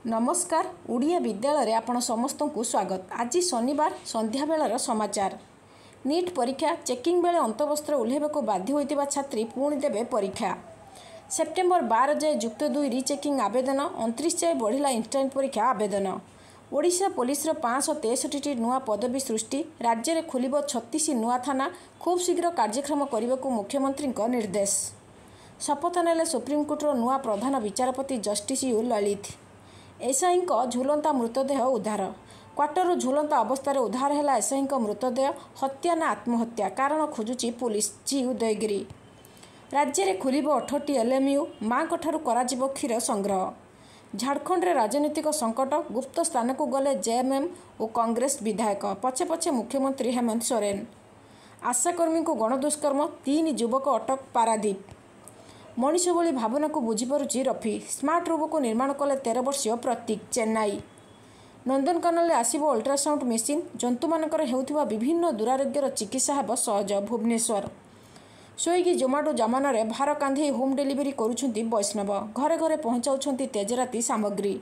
नमस्कार ओडिया विद्यालय आपण समस्त को स्वागत। आज शनिवार संध्या बेलर समाचार। नीट परीक्षा चेकिंग बेले अंतवस्त्र ओह्लैवाक बाध्य होइतिबा छात्री पुणी देवे परीक्षा। सेप्टेम्बर 12 जाए युक्त 2 रिचेकिंग आवेदन, 29 जाए बढ़िला इंस्टांट परीक्षा आवेदन। ओडिशा पुलिस 563 नुआ पदवी सृष्टि। राज्य में खोल 36 नुआ थाना। खूब शीघ्र कार्यक्रम करने को मुख्यमंत्री निर्देश। शपथ नेले सुप्रीमकोर्टर नुआ प्रधान विचारपति जस्टिस यू ललित। एसआई झुलंता मृतदेह उद्धार। क्वार्टर झुलंता अवस्था उद्धार है एसआई मृतदेह। हत्या ना आत्महत्या कारण खोजुची पुलिस। जी उदयगिरी। राज्य में खोल 8टी एलएमयू। माँ ठारू क्षीर संग्रह। झारखंड में राजनीतिक संकट। गुप्त स्थान को गले जेएमएम और कांग्रेस विधायक। पछे पछे मुख्यमंत्री हेमंत सोरेन। आशाकर्मी को गणदुष्कर्म। 3 युवक अटक पारादीप। मनीष भली भावना को बुझीपारुची रफी। स्मार्ट रोबो को निर्माण कले 13 वर्षीय प्रतीक। चेन्नई। नंदनकानन आसिबो अल्ट्रासाउंड मेसीन। जंतु मानकर हेउथिबा विभिन्न दुरारोग्यर चिकित्सा हेब सहज। भुवनेश्वर। स्विगी जोमाटो जमाना रे भार कांधे होम डिलीवरी करुछंती वैष्णव। घरे घरे पहुंचाउछंती तेजराती सामग्री।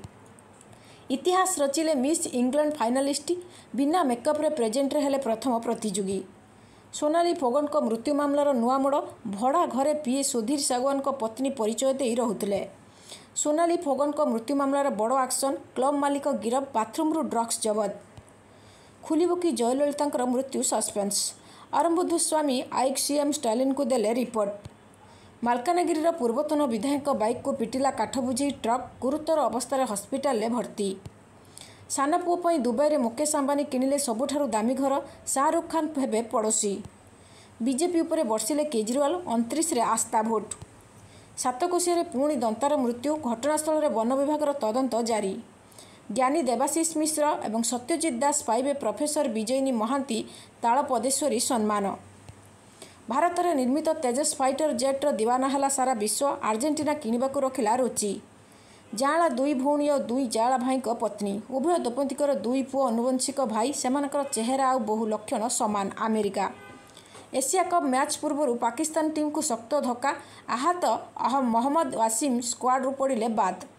इतिहास रचिले मिस इंग्लैंड फाइनालिस्ट। बिना मेकअप रे प्रेजेंट रे हेले प्रथम प्रतियोगी। सोनाली फोगन को मृत्यु मामलार नुआ मोड़। भड़ा घरे पीए सुधीर सागवान को पत्नी परिचय दे रहुथिले। सोनाली फोगन को मृत्यु मामलार बड़ एक्शन। क्लब मालिक गिरफ। बाथरूम रु ड्रग्स जबत। खुलिबो कि जयललिता मृत्यु सस्पेंस। अरंबुधु स्वामी आईक सीएम स्टालिन को देले रिपोर्ट। मालकानगिरी पूर्वतन विधायक बाइक को पिटिला काठबुझी ट्रक। गुरुतर अवस्था हस्पिटाल भर्ती। सान पुओ दुबई में मुकेश अंबानी किणिले सबुठारु दामी घर। शाहरुख खान हेबे पड़ोशी। बीजेपी उपरे बर्षिले केजरीवाल। 29 रे आस्था भोट। सातकोशिया पुणी दंतार मृत्यु। घटनास्थल में वन विभाग तदंत जारी। ज्ञानी देवाशीष मिश्र और सत्यजित दास पाइबे प्रोफेसर विजयिनी महांती तालपदेश्वरी सम्मान। भारत में निर्मित तेजस फाइटर जेट्र दीवाना है सारा विश्व। आर्जेंटीना किणवाक रखिला रुचि। जाँला 2 भौणी और 2 जाँला भाई पत्नी। उभय दंपतिकर 2 पुओ अनुवंशिक भाई। सेमानकर चेहरा और बहु लक्षण समान। अमेरिका। एशिया कप मैच पूर्व पाकिस्तान टीम को शक्त धक्का। आहत मोहम्मद वासिम स्क्वाड्रु पड़े बाद।